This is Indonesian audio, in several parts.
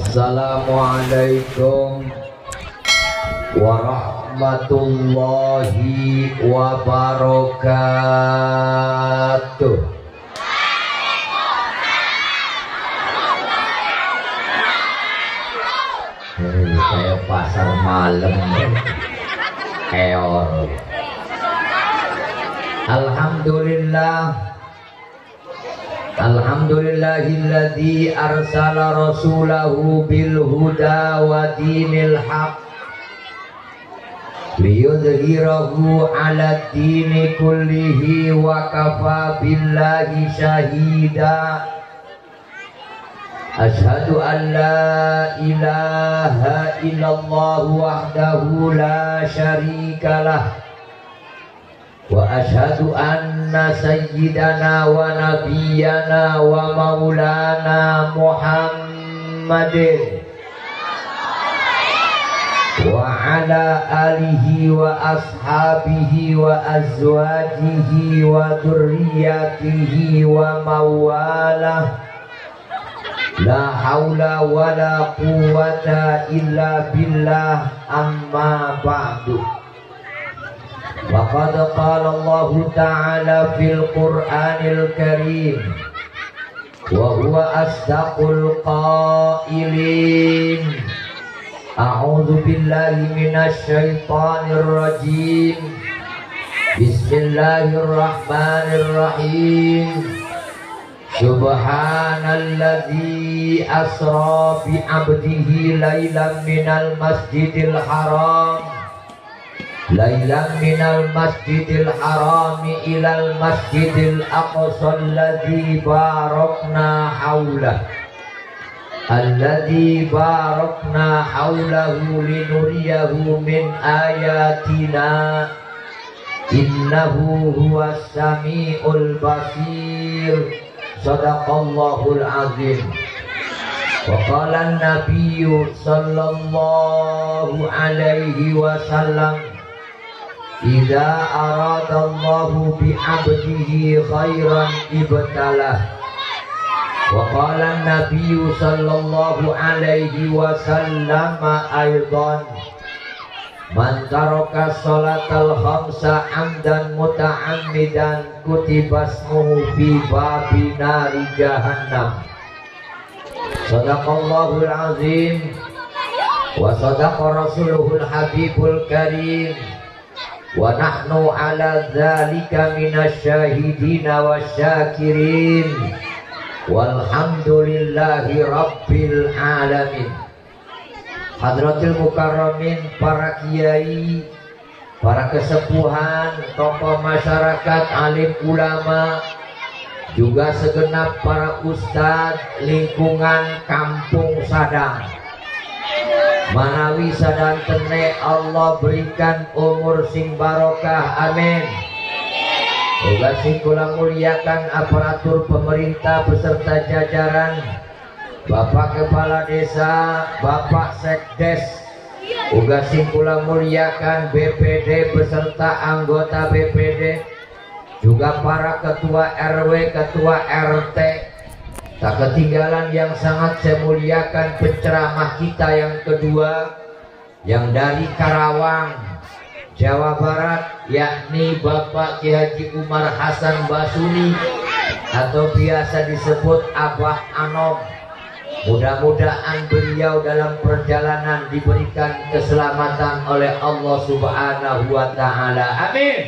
Assalamualaikum warahmatullahi wabarakatuh. Kayak pasar malam eor. Alhamdulillahilladzi arsala rasulahu bil huda wa dinil haq liyudhhirahu 'ala dini kullihi wa kafa billahi syahida. Asyhadu an la ilaha illallah wahdahu la syarikalah wa asyhadu anna sayyidana wa nabiyyana wa maulana Muhammadin wa ala alihi wa ashabihi wa azwajihi wa dzurriyyatihi wa mawalah. La haula wa la quwwata illa billah, amma ba'du. Waqad qala Allah ta'ala fil Qur'anil Karim wa huwa asdaqul qailin. A'udzu billahi minasy syaithanir rajim. Bismillahirrahmanirrahim. Subhanalladzi asra bi 'abdihi lailan minal masjidil haram ilal masjidil aqsa alladzi barakna haulahu linuriyahu min ayatina innahu huwas samiul basir. Sadaqallahul azim. Wa qala an-nabiyyu sallallahu alaihi wasallam, idza aradallahu bi 'abdihi khairan ibtalah. Wa qala an-nabiyyu sallallahu alaihi wasallam aidan, man taraka sholatal khamsa amdan muta'ammidan kutibasmuhu fi babi nari jahannam. Sadaqallahul azim wa sadaqa rasuluhul habibul karim wa nahnu ala dzalika minasy syahidina wasyakirin walhamdulillahi rabbil alamin. Hadratil mukarramin, para kiai, para kesepuhan, tokoh masyarakat, alim ulama, juga segenap para ustadz lingkungan Kampung Sadang. Manawi sadantene Allah berikan umur sing barokah, amin. Uga sing kula muliakan aparatur pemerintah beserta jajaran, Bapak Kepala Desa, Bapak Sekdes, uga sing kula muliakan BPD beserta anggota BPD, juga para ketua RW, ketua RT. Tak ketinggalan yang sangat saya muliakan penceramah kita yang kedua, yang dari Karawang, Jawa Barat, yakni Bapak Ki Haji Umar Hasan Basuni atau biasa disebut Abah Anom. Mudah-mudahan beliau dalam perjalanan diberikan keselamatan oleh Allah Subhanahu wa Ta'ala, amin.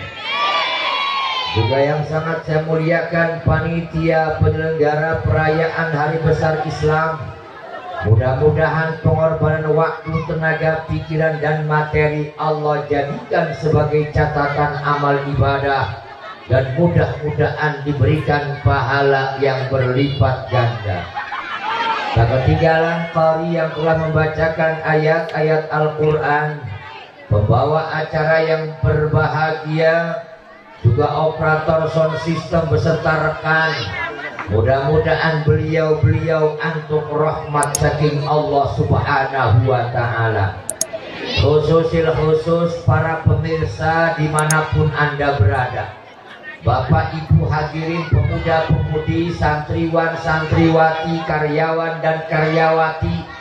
Juga yang sangat saya muliakan panitia penyelenggara perayaan Hari Besar Islam. Mudah-mudahan pengorbanan waktu, tenaga, pikiran dan materi Allah jadikan sebagai catatan amal ibadah, dan mudah-mudahan diberikan pahala yang berlipat ganda. Tak ketinggalan qari yang telah membacakan ayat-ayat Al-Quran, pembawa acara yang berbahagia, juga operator sound system beserta rekan. Mudah-mudahan beliau-beliau antum rahmat saking Allah Subhanahu wa Ta'ala. Khusus para pemirsa dimanapun Anda berada, Bapak Ibu hadirin, pemuda-pemudi, santriwan, santriwati, karyawan dan karyawati,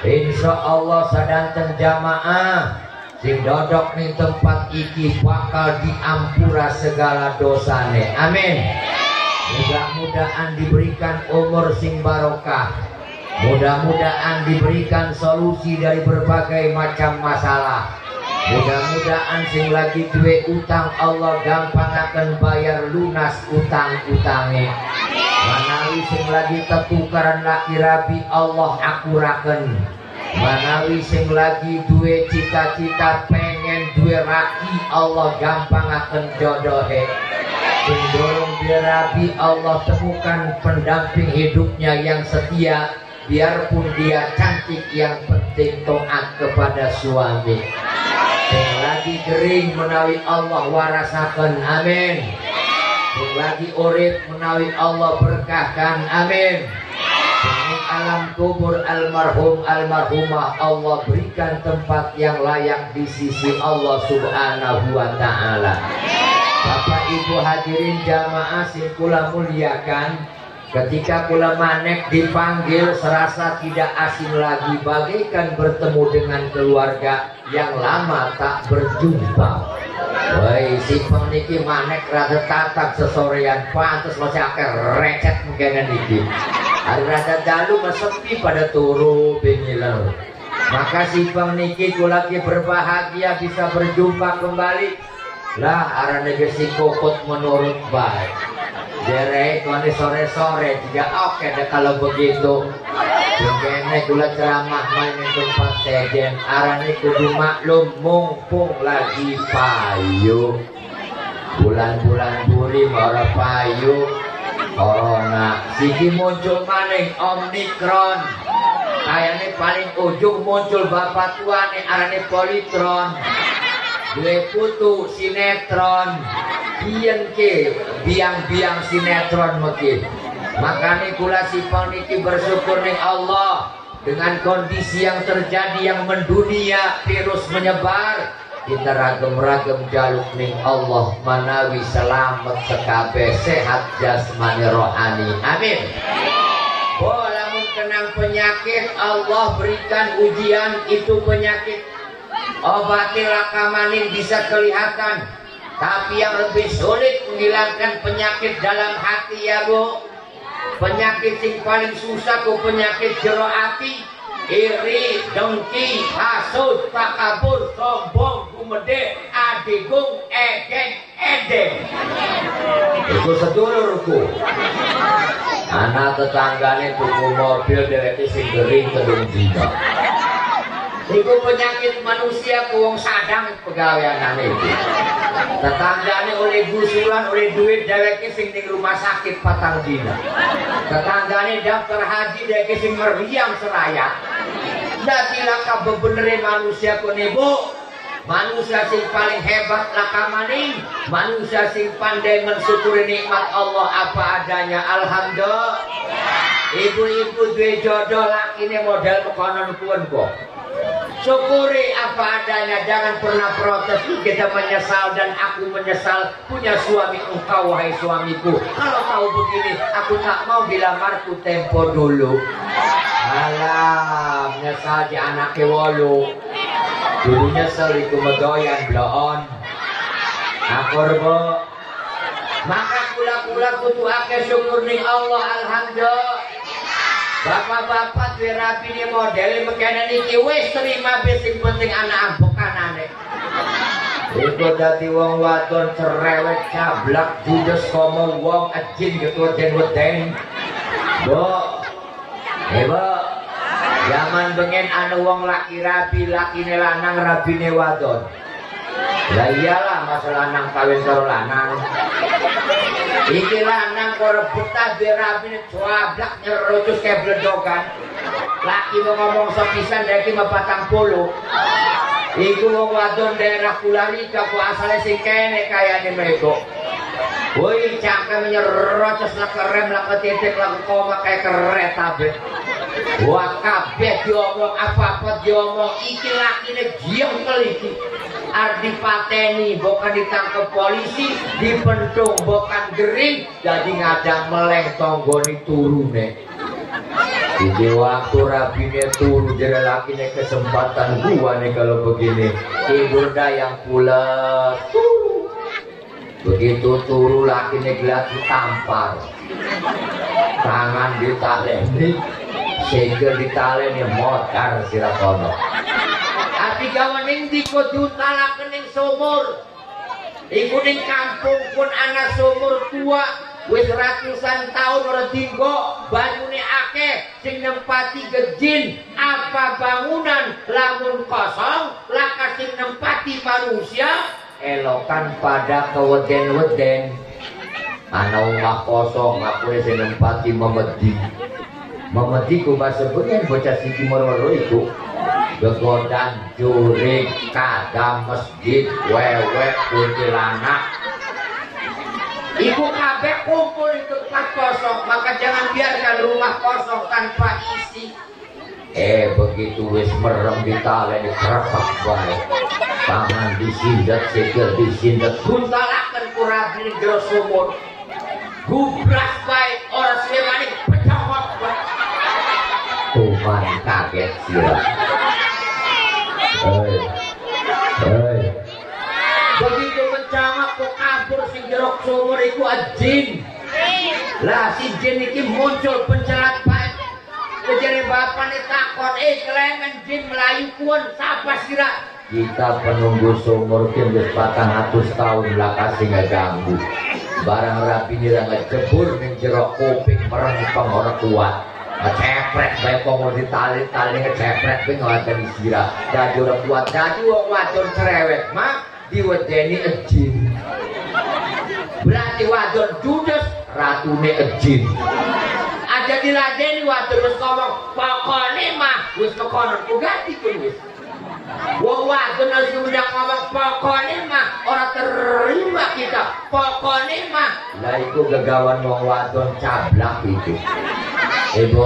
Insya Allah sadanten jamaah sing dodok ning tempat iki bakal diampura segala dosane. Amin. Mudah-mudahan diberikan umur sing barokah. Mudah-mudahan diberikan solusi dari berbagai macam masalah. Mudah-mudahan sing lagi duwe utang Allah gampang akan bayar lunas utang-utange. Manawi sing lagi tetukaran laki rabi Allah akuraken. Manawi sing lagi duwe cita-cita pengen duwe raki Allah gampang akan jodohe. Sing dorong dia rabi Allah temukan pendamping hidupnya yang setia. Biarpun dia cantik yang penting taat kepada suami. Sing lagi kering menawi Allah warasaken. Amin. Sing lagi urip menawi Allah berkahkan. Amin. Sing alam kubur almarhum almarhumah Allah berikan tempat yang layak di sisi Allah subhanahu wa ta'ala. Bapak ibu hadirin jamaah sing kula muliakan, ketika kula manek dipanggil serasa tidak asing lagi, bagaikan bertemu dengan keluarga yang lama tak berjumpa. Woi, si peniki manek rada tatap sesorean pantes masih akeh recet mungkin niki. Hari rada dalu mesepi pada turu bengiler. Maka si peniki kula ki berbahagia bisa berjumpa kembali. Lah arane si kokot menurut baik. Jere kone sore-sore juga oke deh kalau begitu. Kene kula ceramah main di tempat sejen. Arane kudu maklum mumpung lagi payu. Bulan-bulan buri ora payu. Corona siki muncul maning Omikron. Kayane paling ujung muncul bapak tuane arane Politron. Dua putu sinetron. Biyen ke biang-biang sinetron mungkin. Makanya kula sipang niki bersyukur ning Allah dengan kondisi yang terjadi yang mendunia, virus menyebar, kita ragem-ragem jaluk ning Allah manawi selamat sekabe sehat jasmani rohani. Amin. Oh, lamun kenang penyakit Allah berikan ujian itu penyakit. Obati lakamanin bisa kelihatan. Tapi yang lebih sulit menghilangkan penyakit dalam hati ya Bu. Penyakit yang paling susah ku penyakit jero hati. Iri, dengki, hasud, takabur, sombong, gumede, adigung, egeng, edeng. Itu sedulurku. Anak tetanggane tuku mobil dheweke sing gering kedung dina. Iku penyakit manusia kuwong sadang pegaweanane iki. Tetanggane oleh gusulan oleh duit dheweke sing ning rumah sakit patang dina. Tetanggane daftar haji dheweke sing meriang seraya. Dadi laka bebenere manusia kene Bu. Manusia sing paling hebat laka maning, manusia sing pandai mensyukuri nikmat Allah apa adanya. Alhamdulillah. Ibu-ibu duwe jodoh lakine model pekonon kuwen kok. Syukuri apa adanya, jangan pernah protes. Kita menyesal dan aku menyesal punya suami engkau wahai suamiku. Kalau tahu begini aku tak mau dilamarku tempo dulu. Alah, menyesal di anaknya walu. Dulu nyesel iku medoyan bloon. Akur Bu. Maka kula-kula kudu akeh syukur ning Allah. Alhamdulillah. Bapak-bapak duwe rapine model mekene niki wis terima sing penting anak ambekanane. Iku dadi wong wadon cerewet cablak judes komo wong ajin gitu den-weden. Bu. Bu. Zaman bengen ana wong laki rabi lakine lanang rabine wadon. Lah iyalah masalah lanang kawin karo lanang. Iki lanang kok rebutan duwe rabine cuablak nyerucus kayak bledogan. Laki mau ngomong sepisan dari 40. Iku wong wadon daerah Kularika ku asale sing kene kayane mereka. Woi cangkem nyerocos lak rem lak titik lak koma kayak kereta bet. Wah kabeh diomong apa-apa diomong iki lakine giong keliki. Ardi pateni bukan ditangkap polisi, dipentung bukan gering, jadi ngadang meleng tonggoni turune. Di waktu rapinya turun jadi lakinya kesempatan gua nih kalau begini tidur dah yang pulas turu. Begitu turu lakinya gelas ditampar, tangan ditaleni, segel ditaleni modar sirakono. Tapi gawan ning diko diutalaken ning sumur. Iku ning kampung pun anak sumur tua. Wis ratusan tahun ora tinggo banyune akeh sing nempati gejin apa bangunan lamun kosong laka sing nempati manusia elokan pada keweden-weden ana omah kosong aku sing nempati memedi ku bahasa bengen bocah siji moro iku gegodan jurik kadang masjid wewe kuntilanak. Ibu kabeh kumpul di tempat kosong, maka jangan biarkan rumah kosong tanpa isi. Begitu wis merem ditaleni krepak bae. Tangan disindet, sikil disindet, guntalaken kurabi jero sumur. Gubras bae ora semane pecahok bae. Tuman kaget sira. Begitu mencangak kok kabur sing jerok sumur iku jin. Lah si jin iki muncul pencelat bae. Kejere bapane takon, "Klemen jin melayu kuon sapa sira?" Kita penunggu sumur ki wis 400 tahun lah kasih ngeganggu. Barang rapi nira ngejebur ning jerok kuping merempeng ora kuat. Ngecepret bae kok ditali-tali ngecepret ping ngoten sira. Dadi ora kuat dadi wong wadon cerewet mah diwedeni jin. Berarti wadon judes ratune jin. Aja diladeni wadon wis ngomong pokone mah wis kekonon ku ganti pun wis. Wong wadon wis udah ngomong pokone mah ora terima kita. Pokone mah lah iku gegawan wong wadon cablak itu. Ibu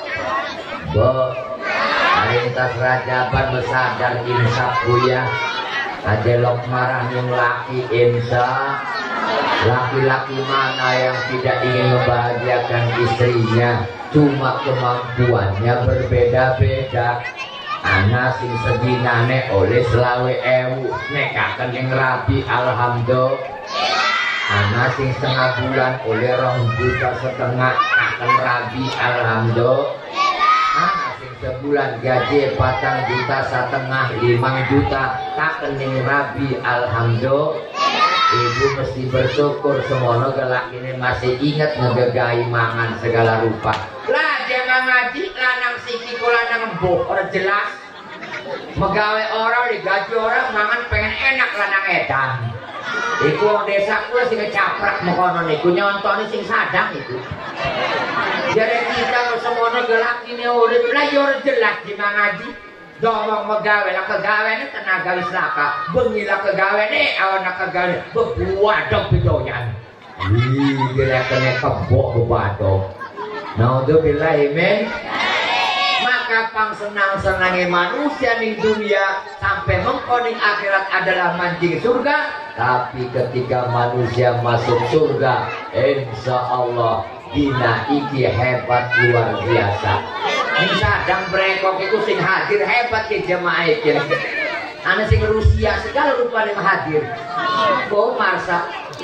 Arintas Rajaban besadar insaf buya. Adelok marah yang laki insya. Laki-laki mana yang tidak ingin membahagiakan istrinya, cuma kemampuannya berbeda-beda. Anak sing sedinane oleh selawe ewu nekaken yang rabi alhamdulillah. Anak sing setengah bulan oleh 2,5 juta akan rabi alhamdulillah. Anak sing sebulan gaji 4,5 juta 5 juta akan yang rabi alhamdulillah. Ibu mesti bersyukur semono gelak ini masih ingat ngegegai mangan segala rupa. Lah jangan ngaji lanang siki ko lanang embuh orang jelas. Megawe orang digaji orang mangan pengen enak lanang edan. Iku wong desa kula sing ngecaprak mekono niku nyontoni sing sadang iku. Jadi kita semono gelak ini urip lah yo jelas di ngaji. Domong megawe lah kegawe tenaga wis laka bengi lah kegawe awan lah kegawe bebuadok bidoyan kira kena kebok bebadok naudzubillah men. Maka pang senang-senangnya manusia di dunia sampai mengkoning akhirat adalah mancing surga. Tapi ketika manusia masuk surga insya Allah dina iki hebat luar biasa. Ini sadang brekok itu sing hadir hebat ke jemaah iki. Ana sing Rusia segala rupa yang hadir. Kok Marsa.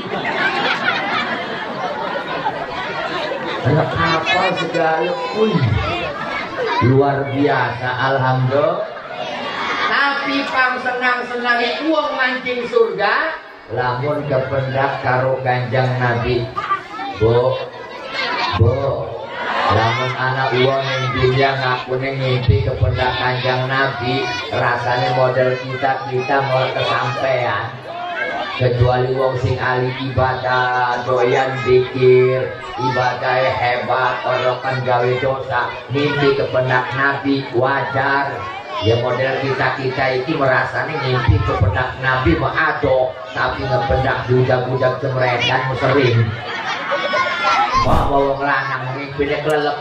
Anak kapal segala luar biasa alhamdulillah. Tapi pang senang-senangnya uang mancing surga lamun kependak karo Kanjeng Nabi. Bu lamun anak uang yang dunia ngaku ngimpi kependak Kanjeng Nabi rasanya model kita mau kesampean. Kecuali wong sing ahli ibadah doyan zikir ibadahnya hebat orang kan gawe dosa mimpi kependak Nabi wajar ya. Model kita ini merasanya mimpi kependak Nabi ma'ado tapi ngependak budak-budak cemredan musering. Wah wong lanang mimpinya kelelep.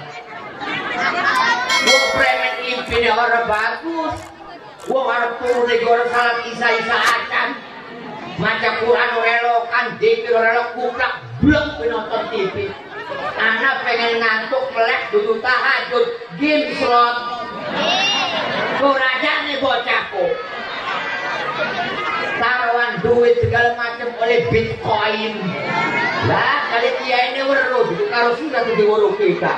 Wong premen mimpinya orang bagus. Wong orang turun di goreng salat isa-isaan maca Quran relokan, dikir relok kuplak, blok penonton TV. Anak pengen ngantuk melek duduk tahajud game slot. Kurajane bocahku. Taruhan duit segala macam oleh bitcoin. Lah kali dia ini weruh karo sudah di weruh kita.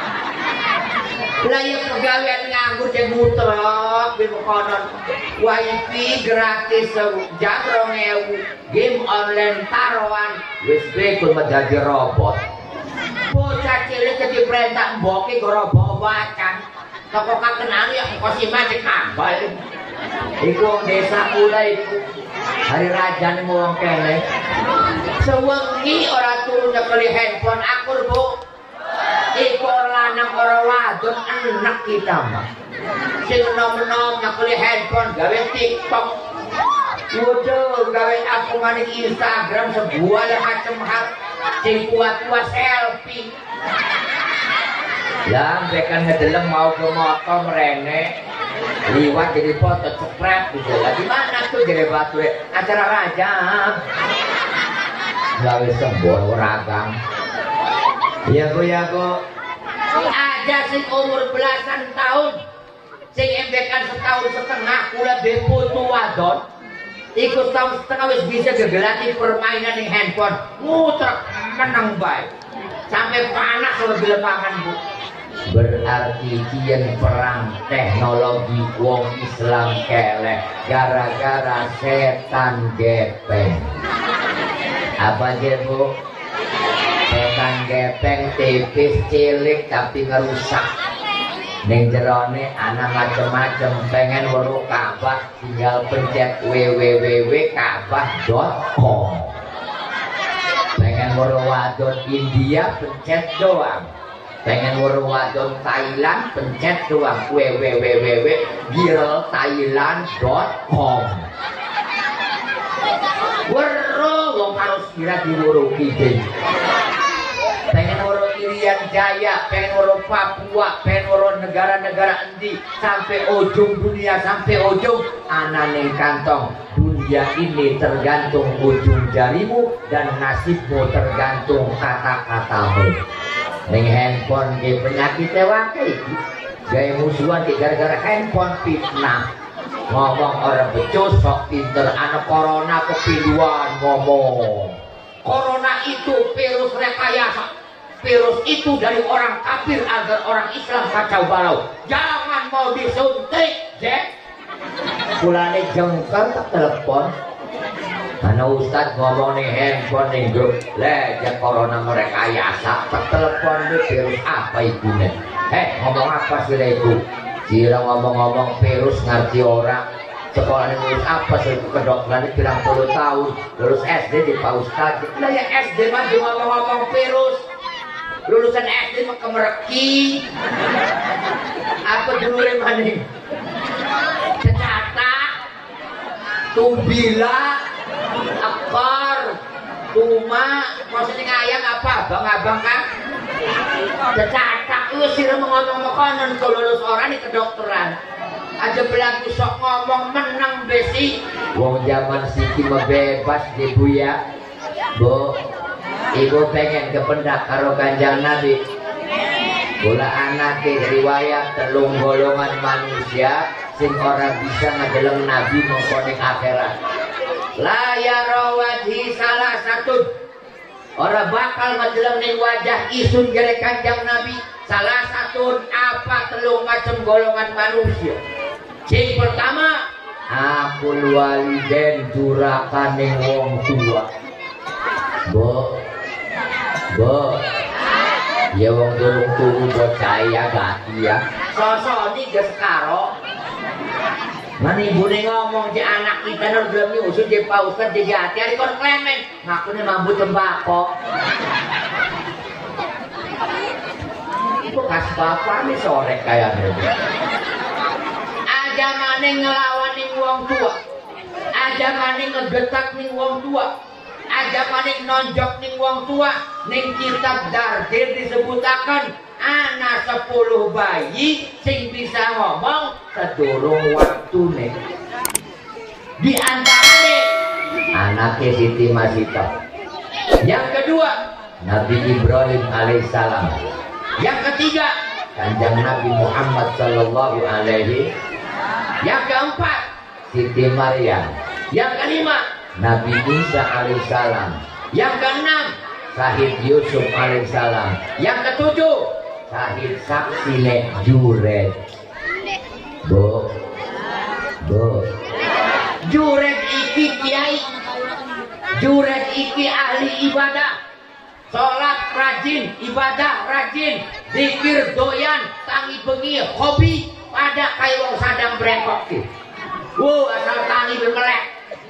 Lah yang pegawai nganggur jeung mutrok di konon. Wifi gratis jam 2000. Game online taruhan wis bekul menjadi robot. Bocah cilik jadi perintah mboke gorobo wacan. Toko kakenal yang kosima dikambal. Iku desa mulai itu hari raja nih mau kene. Sewengi orang turun kali handphone akur bu. Iku lanang orang wadon anak kita mah. Sing nom-nom kali handphone gawe TikTok. Waduh, gawe aku maning Instagram sebuah macam hal. Sing kuat-kuat selfie. Lah mereka ngedeleng mau ke motor merene liwat jadi foto cepret gitu lah. Gimana tuh jadi batu acara raja gawe sembor ragang. Ya go ada sing umur belasan tahun sing embekan setahun setengah kula beputu wadon ikut tahun setengah wis bisa gegelati permainan di handphone mutrek menang baik sampai panas kalau dilepakan bu. Berarti kian perang teknologi wong Islam keleh gara-gara setan gepeng. Apa aja bu? Setan gepeng tipis cilik tapi ngerusak. Ning jerone anak macem-macem pengen weruh Ka'bah tinggal pencet www.ka'bah.com. Pengen weruh wadon India pencet doang. Pengen weruh wadon Thailand pencet doang www.girlthailand.com. Weruh wong harus kira diweruh kidin. Pengen weruh Irian Jaya, pengen weruh Papua, pengen weruh negara-negara endi sampai ujung dunia sampai ujung anane kantong. Dunia ini tergantung ujung jarimu dan nasibmu tergantung kata-katamu. Ning handphone ge penyakit wae iki. Gawe musuhan ki gara-gara handphone fitnah. Ngomong orang becus sok pinter anak corona kepiluan ngomong. Corona itu virus rekayasa. Virus itu dari orang kafir agar orang Islam kacau balau. Jangan mau disuntik, Jack. Kulane jengkel ke telepon. Karena Ustadz ngomong nih handphone nih grup leja corona merekayasa ke telepon nih virus apa ibunya ngomong apa sih itu sila ngomong-ngomong virus ngerti orang sekolah ini lulus apa sih kedokteran ini bilang 10 tahun lulus SD di Pak Ustadz lah ya SD mah ngomong-ngomong virus lulusan SD mah kemereki apa dulu maning secatak tumbila akar, tuma, maksudnya ngayang apa? Abang-abang kan? Cecatak itu sih ngomong makanan kalau lulus orang di kedokteran. Aja berlaku sok ngomong menang besi. Wong zaman siki mah bebas deh bu ya. Bu, ibu pengen kependak karo Kanjeng Nabi. Bola anake riwayat telung golongan manusia sing ora bisa ngadeleng Nabi mengkoning akhirat. Layar wajhi salah satu orang bakal ngadeleng ning wajah isun jere Kanjeng Nabi salah satu apa telung macam golongan manusia. Sing pertama akul waliden durakaning wong tua. Bu ya wong durung turu bocah ya gak iya sosok ini gak sekaro mana ibu ngomong si anak kita nur belum nyusun si Pak Ustadz di jati hari kon klemen ngakunya mampu tembakau itu kasih bapak nih sore kayak gitu aja mana ngelawan nih wong tua aja mana ngegetak nih wong tua aja maning nonjok ning wong tua ning kitab Dardir disebutakan ana 10 bayi sing bisa ngomong sedurung waktune di antarane anaknya Siti Masita. Yang kedua Nabi Ibrahim alaihissalam. Yang ketiga, Kanjeng Nabi Muhammad sallallahu alaihi. Yang keempat, Siti Maryam. Yang kelima, Nabi Isa alaihissalam. Yang keenam, Syahid Yusuf alaihissalam. Yang ketujuh, Syahid Saksine Juret. Bu Juret iki kiai, Juret iki ahli ibadah, sholat rajin, ibadah rajin, zikir doyan, tangi bengi, hobi pada kayak wong sadang brengkok ki. Asal tangi bemelek,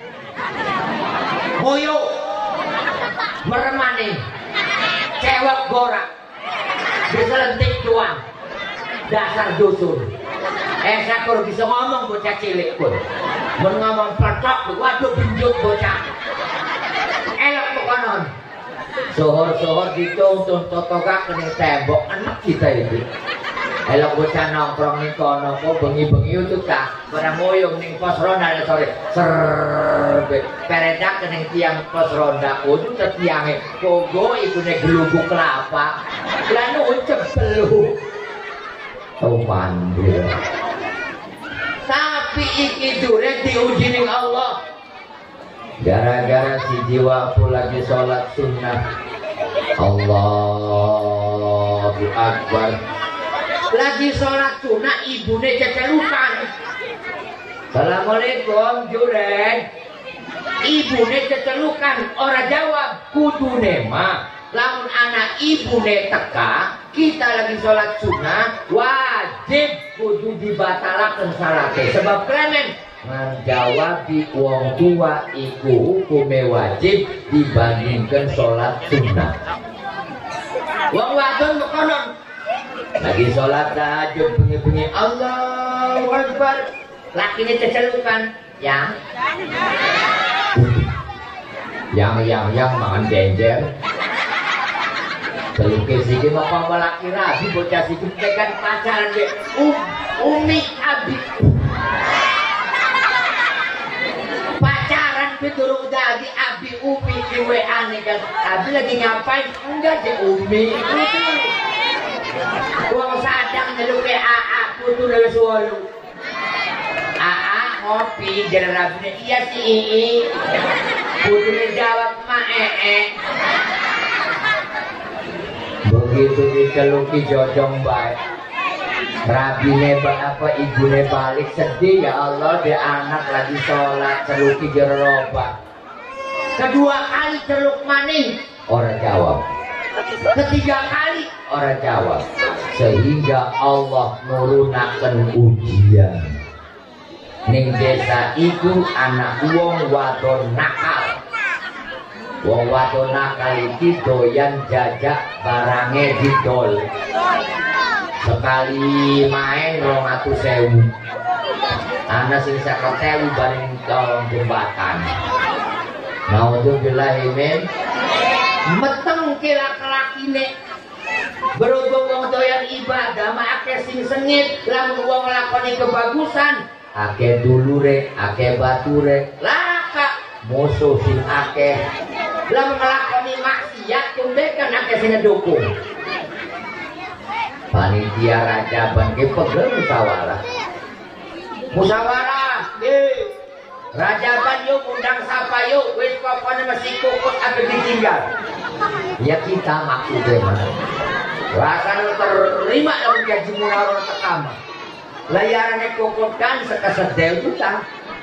moyo, meremani, cewek gorak, diselentik doang, dasar dusun. Saya kurang bisa ngomong bocah cilik pun, mau ngomong petok, waduh benjut bocah. Elok konon. Sohor-sohor ditonton totoga kena tembok anak kita itu. Elok bocah nongkrong nih kono, kok bengi-bengi itu tak pada moyong nih pos ronda sore. Serbe, peredak kena tiang pos ronda, kudu tiangnya. Kogo itu nih gelubuk kelapa, lalu cepelu. Oh mandir. Tapi iki Juret diuji ning Allah. Gara-gara si jiwa aku lagi sholat sunnah. Allahu Akbar. Lagi sholat sunnah ibune cecelukan. Assalamualaikum Juret. Ibune cecelukan, orang jawab kudu nema. Lamun anak ibune teka, kita lagi sholat sunnah, wajib kudu dibatalakan salate. Sebab klemen menjawabi wong tua iku hukume wajib dibandingkan sholat sunnah. Wong wadon konon lagi sholat tahajud bunyi-bunyi Allahu Akbar, lakinya cecelukan yang mangan denjer. Selukis sikit apa laki rabi bocah sikit tekan pacaran be Umi Abi. Pacaran be turun dari Abi Umi di WA nih kan. Abi lagi ngapain? Enggak di Umi. Uang sadang nyeluk ke AA putu dari sualu. AA ngopi jalan rabinya iya si Ii. Putunya jawab ma begitu diceluki jojong baik, rabine apa ibune balik sedih ya Allah, dia anak lagi sholat celuki jeroba. Kedua kali celuk maning orang jawab, ketiga kali orang jawab, sehingga Allah nurunaken ujian. Ning desa itu anak wong wadon nakal. Wong wadon nakal iki doyan jajak barange didol. Sekali main 200.000. Ana sing 50.000 bareng tolong jembatan. Naudzubillah min. Meteng kira kelakine. Berhubung wong doyan ibadah mak akeh sing sengit, lamun wong nglakoni kebagusan, akeh dulure, akeh bature, laka musuh sing akeh. Lamun nglakoni maksiat tumbekan akeh sing ngedukung. Panitia raja bangke pegel musyawarah. Musyawarah, Rajaban yuk undang siapa yuk, wis pokoknya masih kukut akan ditinggal. Ya kita maksudnya mana? Rasanya terima dalam gaji munawar pertama. Layarannya kukutkan sekesedel kita.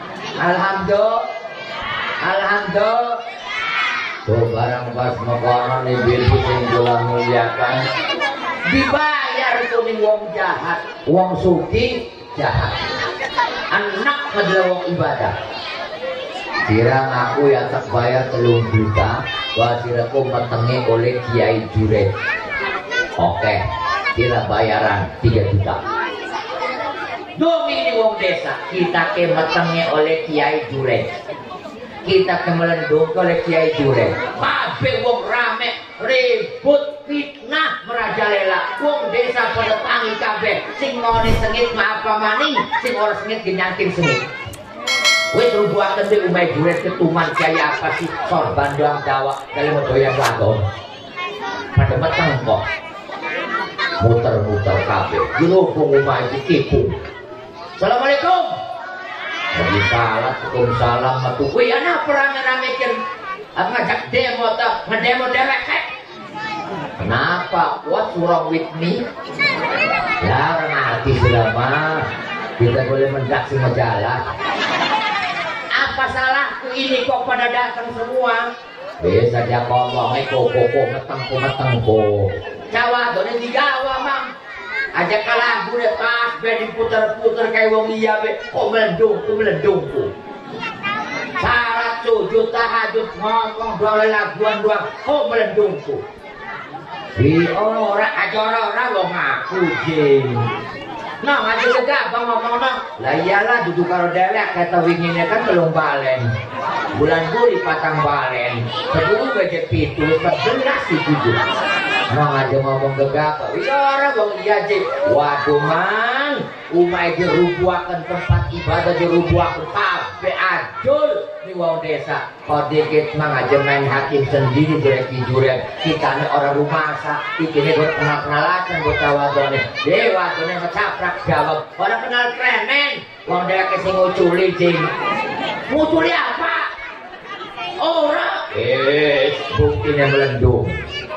Alhamdulillah. Tuh barang pas makanan nih biru sing kula muliakan. Dibayar tuh nih wong jahat, wong suki jahat. Anak adalah wong ibadah. Kirang aku yang tak bayar 3 juta, wasiraku metenge oleh Kiai Juret. Oke, kira bayaran 3 juta. Dong ini wong desa, kita ke metenge oleh Kiai Juret. Kita ke melendung oleh Kiai Juret. Kabeh wong rame, ribut, fitnah, merajalela. Wong desa pada tangi kabeh. Sing ngone sengit maaf pamaning, sing ora sengit genyakin sengit. Wis rubuhaken di Umay Juret ketuman Kiai apa sih sorban doang Jawa kali mau doyan wadon. pada meteng kok muter-muter kabeh dilubung omah iki kipung. Assalamualaikum. Lagi salat, salam metu kuwi ana rame-rame mikir apa ngajak demo ta, ngedemo dewek. Kenapa? What's wrong with me? Ya orang artis selama kita boleh mendak semua jalan. Apa salahku ini kok pada datang semua? Bisa aja ngomongnya koko metengku. Jawa done digawa mang. Aja kalah gue pas be diputer-puter kayak wong iya be kok melendungku. Salat sujud tahajud ngomong dua laguan doang kok melendungku. Di ora acara ora wong aku jeng. Nah aja gegabah ngomong no. Lah iyalah duduk karo dewek kata wingine kan belum balen. Bulan buri patang balen. Sebelum becek pitu 14 dijujur. Nah aja ngomong gegabah. Iya ora wong iya jeng. Waduh mang, umai dirubuhaken tempat ibadah dirubuhaken kabeh ajul di wong desa. Kok dikit mang aja main hakim sendiri jurek-juret. Kita ini orang rumah sak, ini buat kenal-kenalasan buat wadone. Wadone ngecaprak jawab, orang kenal kremen. Wong dia kesing nguculi jing. Nguculi apa? Orang. Buktinya melendung.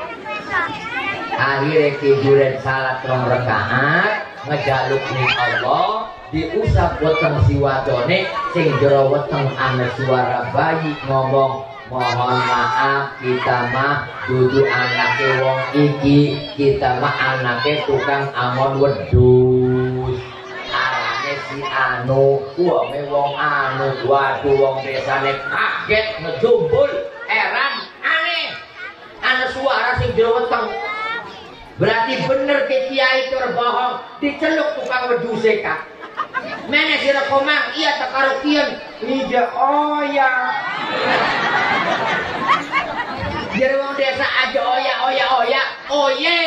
Akhirnya kijuret salat rong rakaat ngejaluk ning Allah diusap weteng si wadone sing jero weteng ana suara bayi ngomong mohon maaf kita mah dudu anake wong iki kita mah anake tukang angon wedhus arane si anu wonge wong anu waduh wong desane kaget ngejumbul heran aneh ana suara sing jero weteng. Berarti bener ke kiai itu bohong diceluk tukang wedhuse kak. Mene sira komang iya tak karo kian ija oya. Jadi wong desa aja oya oye.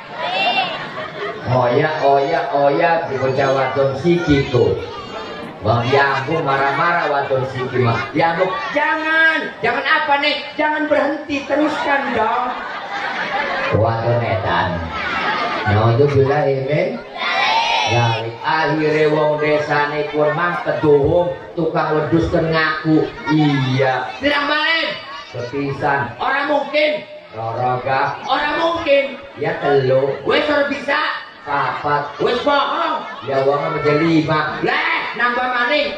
Oya di bocah wadon siki tuh. Bang Yangku marah-marah wadon siki mah. Yangku jangan apa nih? Jangan berhenti teruskan dong. Wadon edan. Naudzubillah amin. Lali akhirnya wong desane pun mang keduhung tukang wedhus ngaku iya. Tidak balik. Sepisan. Orang mungkin. Roroga. Orang mungkin. Ya telu. Wes ora bisa. Papat. Wes bohong. Ya wong menjadi 5. Leh nambah maning.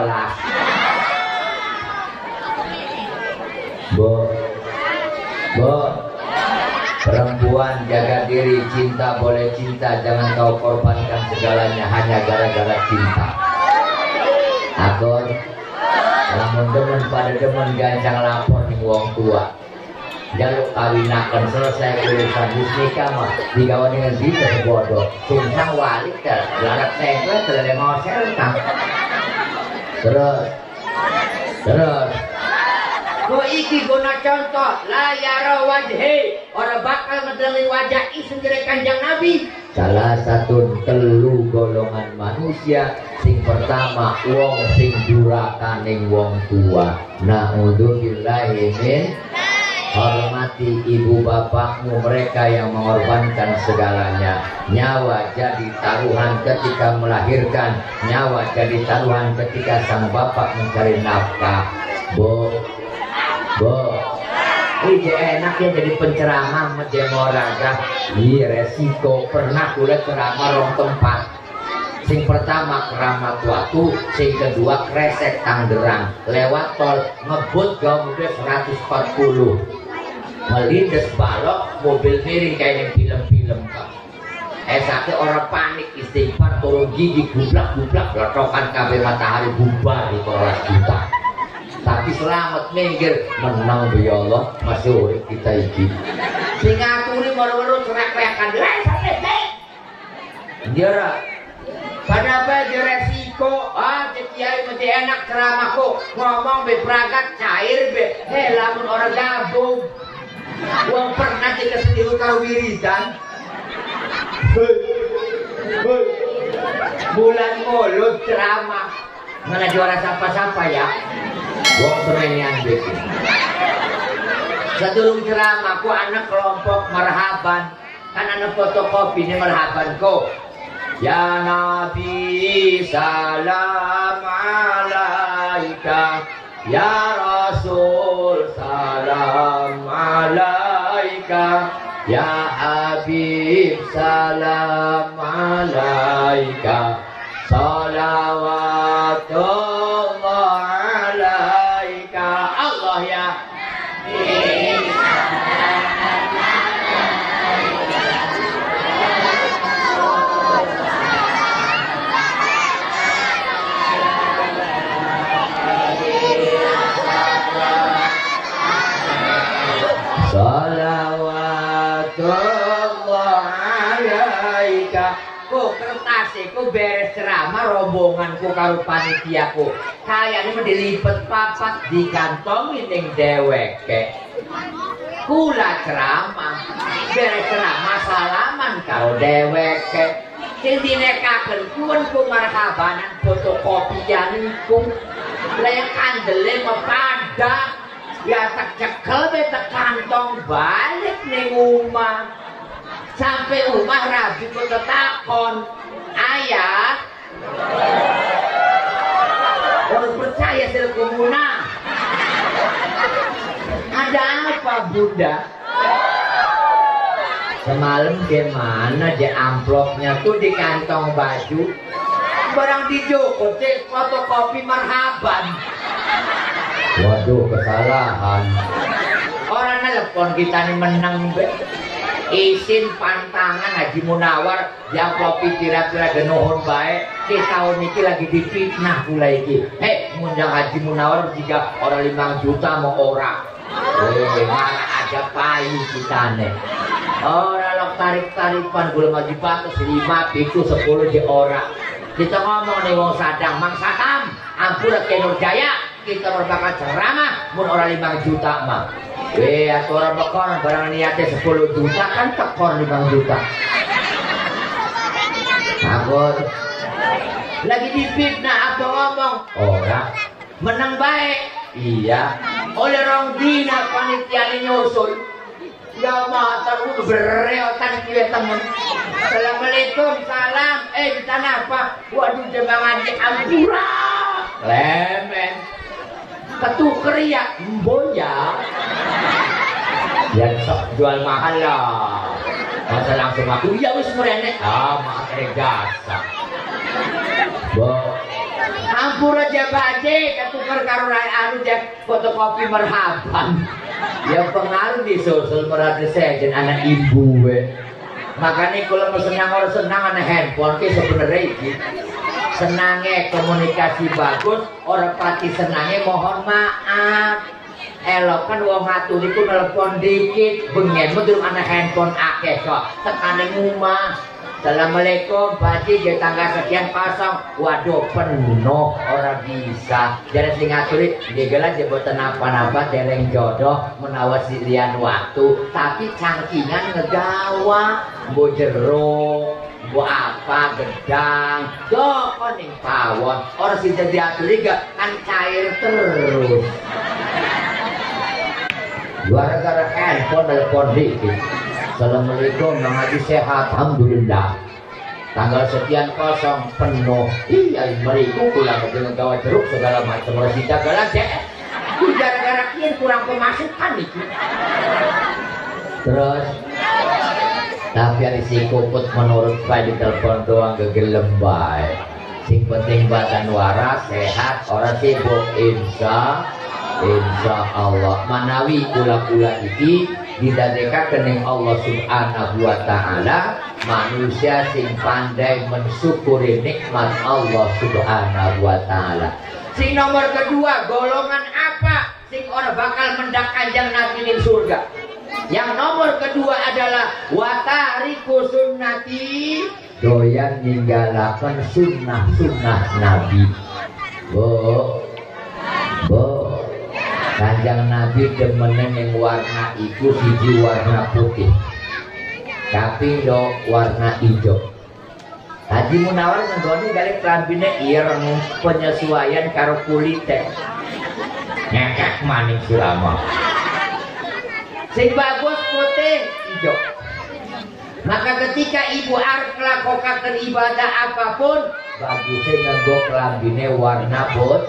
12. Bo. Perempuan jaga diri, cinta boleh cinta, jangan kau korbankan segalanya hanya gara-gara cinta. Akur, lamun demen pada demen gancang lapor nih wong tua. Jaluk kawinakan selesai urusan nikah mah digawa dengan zina bodoh. Sumpah wali ter, larat tempe terlalu mau selta. Terus. Kau iki guna contoh layar wajhi orang bakal ngedelin wajah isun dari kanjeng Nabi. Salah satu telu golongan manusia sing pertama wong sing durakaning wong tua. Naudzubillahi min. Hormati ibu bapakmu mereka yang mengorbankan segalanya. Nyawa jadi taruhan ketika melahirkan, nyawa jadi taruhan ketika sang bapak mencari nafkah. Ini enak ya jadi penceramah menjemolraga. Iya resiko pernah kuliah ceramah rong tempat. Sing pertama keramat waktu, sing kedua kresek Tangerang. Lewat tol ngebut gawe mobil 140. Melindes balok mobil miring kayak yang film-film kak. Sakit orang panik istighfar turun gigi gublak-gublak lecokan kabeh matahari bubar di kelas juta. Tapi selamat minggir menang ya Allah masih urip kita iki. Sing ngaturi baru-baru cerak-cerakan dia pada apa dia resiko kiai mesti enak ceramahku ngomong be pragat cair be lamun orang gabung uang pernah kita sendiri karo wiridan bulan mulut ceramah mana juara siapa-siapa ya. Wong serengan bikin. Sadurung ceramah ku anak kelompok marhaban. Kan anak fotokopi ini marhaban ko. Ya Nabi salam alaika, ya Rasul salam alaika, ya Habib salam alaika, salawatullah alaika. Allah ya salawatullah alaika. Ku kertas ku beres ceramah rombonganku karo panitiaku kayaknya dilipet papat dikantongi ning dheweke. Kula ceramah beres ceramah salaman karo dheweke sing dinekaken kuwen ku marhabanan fotokopian ku lek kandele mepada ya tak cekel be tak kantong balik ning omah. Sampai rumah rabi ku tetakon, ayah orang percaya selkumuna. Ada apa bunda? Semalam gimana di amplopnya tuh di kantong baju barang di Joko fotokopi marhaban. Waduh kesalahan. Orang nelpon kita nih menang isin pantangan Haji Munawar yang kopi kira-kira genohon baik di tahun ini lagi difitnah pula iki. Ngundang Haji Munawar jika orang 5 juta mau orang mana aja payu kita nih orang lok tarik-tarikan belum lagi batas 5 itu 10 di orang. Kita ngomong nih wong sadang Mang Satam ampura ke Nurjaya kita berbakal ceramah mun orang 5 juta mah. Atau orang bekor barang niatnya 10 juta kan tekor 5 juta. Takut lagi difitnah apa ngomong orang menang baik. Iya oleh rong dina panitia nyusul ya matar udah bereotan kira temen. Assalamualaikum salam di sana apa waduh jembangan di ampura lemen ketuker ya mboya ya sok jual mahal lah masa langsung aku ya wis merene makai jasa bo ampura jabaje ketuker karo anu jak fotokopi marhaban ya pengaruh disusul merate sejen anak ibu makanya kalau senang orang senang anak handphone ke sebenarnya iki senangnya komunikasi bagus orang pati senangnya mohon maaf elokan wong ngatur itu nelpon dikit bengen betul anak handphone akeh kok tekanin rumah. Assalamualaikum baji di tangga sekian kosong waduh penuh orang bisa jadi sing ngaturi digelar jebotan apa-apa dereng jodoh menawasi lian waktu tapi cangkingan ngegawa bu jeruk bu apa gedang koning pawon orang sih jadi aturi gak kan cair terus gara-gara handphone telepon dikit. Assalamualaikum Mang Haji sehat alhamdulillah tanggal sekian kosong penuh iya meriku pulang ke gawa jeruk segala macam orang kita galang gara-gara kian kurang pemasukan itu terus tapi hari si kuput menurut saya di telepon doang kegelem baik sing penting badan waras sehat orang sibuk insya Allah manawi kula-kula iki didadeka kening Allah subhanahu wa ta'ala manusia sing pandai mensyukuri nikmat Allah subhanahu wa ta'ala. Sing nomor kedua golongan apa sing orang bakal mendak kanjeng Nabi ning surga. Yang nomor kedua adalah watariku sunnati doyan ninggalaken sunnah-sunnah Nabi. Kanjeng Nabi demen yang warna itu siji warna putih tapi do warna hijau. Haji Munawar nenggone galik kelambine ireng penyesuaian karo kulite ngekek maning sulama Sing bagus putih hijau. Maka ketika ibu arep nglakokaken ibadah apapun, bagusnya nganggo klambine warna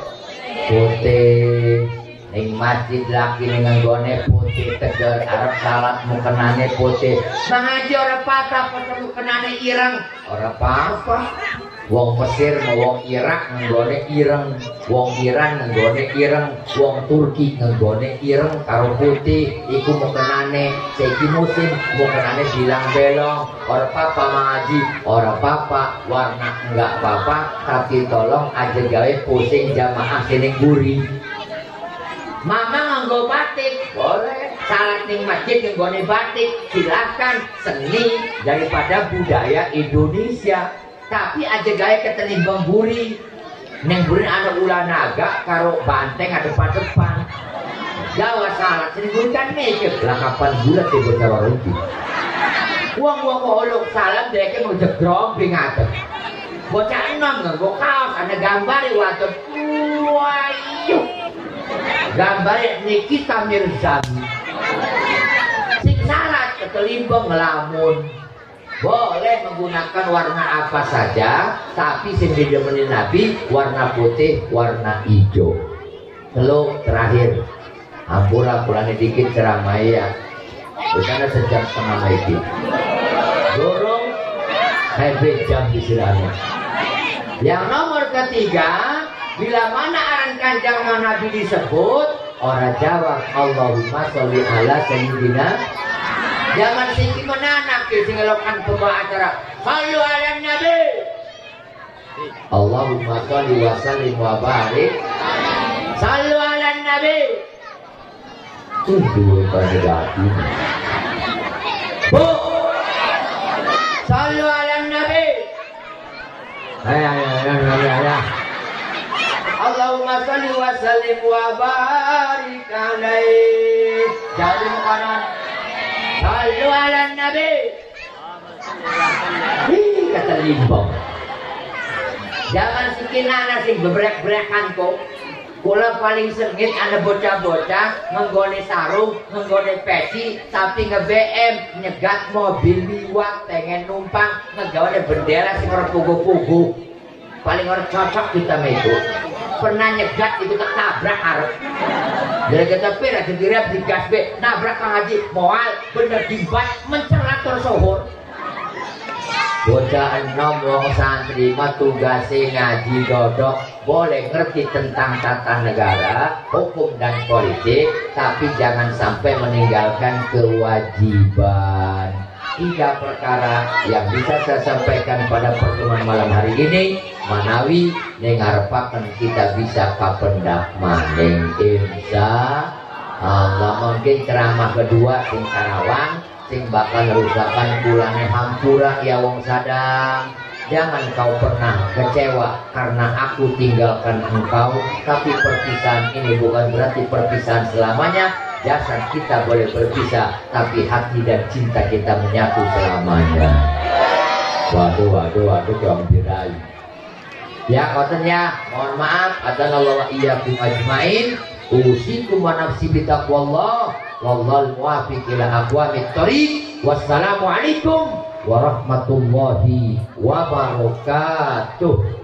putih. Ning masjid laki nganggone putih tegar, arep salat mukenane putih. Mangaji ora patah ketemu kenane ireng, ora apa-apa. Wong Mesir mau wong Irak nganggone ireng, wong Iran nganggone ireng, wong Turki nganggone ireng karo putih. Iku mukenane saiki musim mukenane bilang belong. Ora apa-apa mangaji, ora apa-apa, warna enggak apa-apa, tapi tolong aja gawe pusing jamaah sini gurih. Mama nganggo batik boleh, salat ning masjid nganggone batik silahkan, seni daripada budaya Indonesia. Tapi aja gaya ketenimbang buri, neng buri anak ulah naga karo banteng ada depan. Jawa salat seni buri kan mikir lah kapan bulat di bocah waruti. Wong olok salat deke mau jegrong pingatep. Bocah enom nganggo kaos ada gambar wadon. Wayu. Gambar Nikita Mirzani. Sing salat ketelimbang ngelamun. Boleh menggunakan warna apa saja, tapi sing didemenin Nabi warna putih, warna hijau. Lalu terakhir, ampura pulangnya dikit ceramah ya. Bukannya sejam setengah lagi. Dorong hebat jam istilahnya. Yang nomor ketiga, bila mana aran kanjeng Nabi disebut, orang jawab Allahumma sholli ala sayyidina. Zaman siki menanak sing ngelokan pembawa acara. Shallu ala nabi. Allahumma sholli wa sallim wa barik. Shallu ala nabi. Itu pada lagi. Bu. Shallu ala nabi. Ya. Allahumma sholli wa sallim wa barik alaihi. Jadi kanan. Shallu ala nabi. Kata limbang. Jangan sekinana sing bebrek-brekan kok. Kula paling sengit ana bocah-bocah ngenggone sarung, ngenggone peci, tapi nge-BM nyegat mobil liwat pengen numpang ngegawe bendera sing ora pugu-pugu. Paling ora cocok kita itu. Pernah nyegat itu ketabrak arep. Dari kita pira direp di gas B, nabrak Kang Haji, moal bener dimbat menceratur sohor. Bocah enom wong santri mah tugase ngaji dodok, boleh ngerti tentang tata negara, hukum dan politik, tapi jangan sampai meninggalkan kewajiban. 3 perkara yang bisa saya sampaikan pada pertemuan malam hari ini, manawi nengarepaken kita bisa kapendak maning insya Allah. Mungkin ceramah kedua sing Karawang sing bakal rusakan pulane hampura ya wong sadang. Jangan kau pernah kecewa karena aku tinggalkan engkau, tapi perpisahan ini bukan berarti perpisahan selamanya. Jasad kita boleh berpisah, tapi hati dan cinta kita menyatu selamanya. Waduh, jangan dirayu. Ya kotennya, mohon maaf, adallahu wa iyyakum ajmain. Usikum wa nafsi bitaqwallah, wallahul muwaffiq ila aqwamit thoriq. Wassalamualaikum warahmatullahi wabarakatuh.